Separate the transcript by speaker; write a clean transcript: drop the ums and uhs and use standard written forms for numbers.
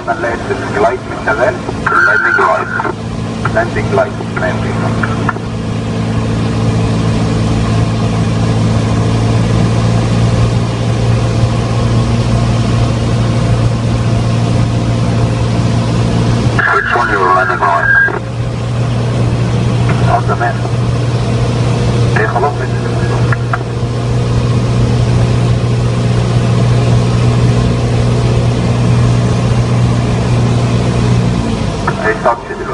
Speaker 1: ما نلاقي اللايت مش شغال.
Speaker 2: لاندنج لايت.
Speaker 1: لاندنج لايت ماشي.
Speaker 2: Which one you were landing on?
Speaker 1: تمام. ايه خلاص ايه تاتش